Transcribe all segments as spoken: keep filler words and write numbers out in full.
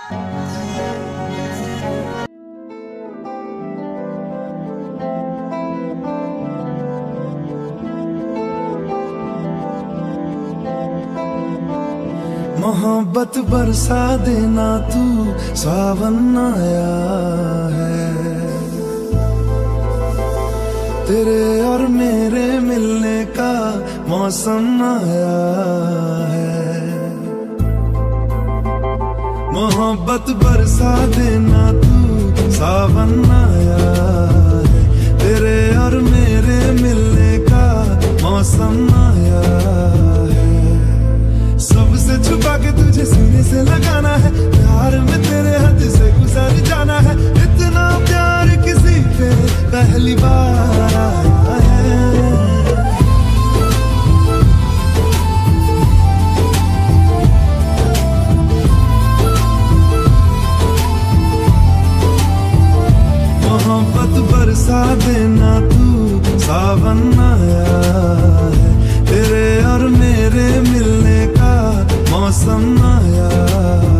मोहब्बत बरसा देना तू, सावन आया है। तेरे और मेरे मिलने का मौसम आया है। मोहब्बत बरसा देना तू, सावन आया है। तेरे और मेरे मिलने का मौसम आया है। सबसे छुपा के तुझे सीने से लगाना है, प्यार में तेरे हद से गुजर जाना है। इतना प्यार किसी पे पहली बार आया है। मोहब्बत बरसा देना तू, सावन आया है। तेरे और मेरे मिलने का मौसम आया है।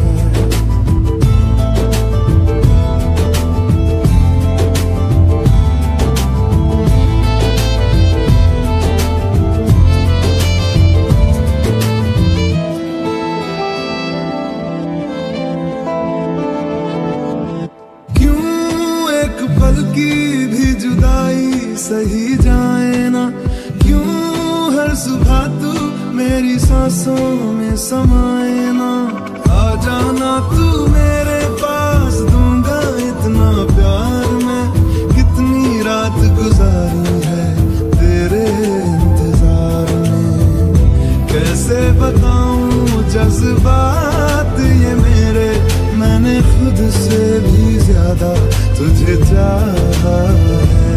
क्यों एक पल की भी जुदाई सही जाए ना, क्यों हर सुबह तू मेरी सांसों में समाए ना। आ जाना तू मेरे पास, दूंगा इतना प्यार मैं। कितनी रात गुजारी है तेरे इंतजार में, कैसे बताऊं जज्बात ये मेरे। मैंने खुद से भी ज्यादा तुझे चाहा है।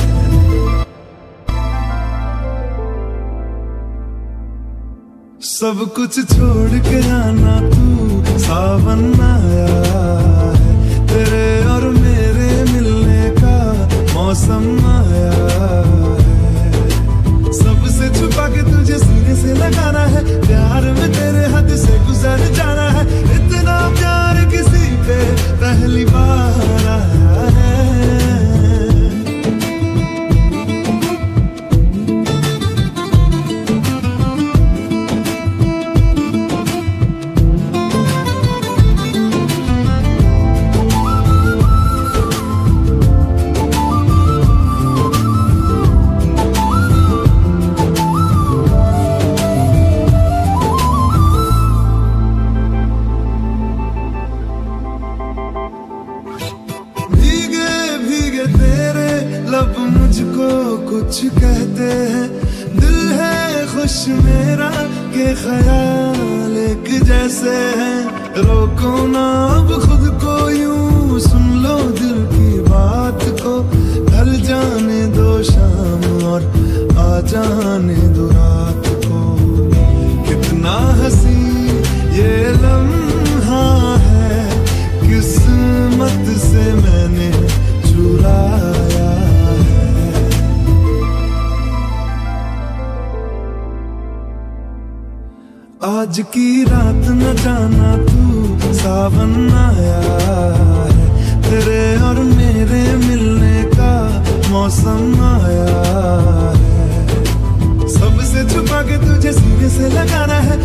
सब कुछ छोड़ के आना तू, सावन आया है। तेरे और मेरे मिलने का मौसम आया है। सबसे छुपा के तुझे सीने से लगाना है, प्यार में तेरे हद से गुजर जाना है। इतना प्यार किसी पे पहली बार आया है। लब मुझको कुछ कहते हैं, दिल है खुश मेरा के ख्याल एक जैसे हैं। रोको ना अब खुद को यूं, सुन लो दिल की बात को। ढल जाने दो शाम और आ जाने दो रात को। कितना हंसी ये लम्हा है, किस्मत से मैंने चुराया। आज की रात न जाना तू, सावन आया है। तेरे और मेरे मिलने का मौसम आया है। सबसे छुपा के तुझे सीने से लगाना है,